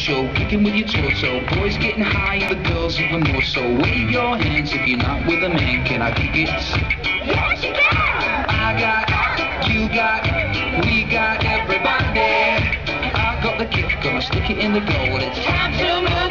show, kicking with your torso. Boys getting high, the girls even more so. Wave your hands if you're not with a man. Can I kick it? Yes, you can! I got, you got, we got everybody. I got the kick, gonna stick it in the goal. It's time to move.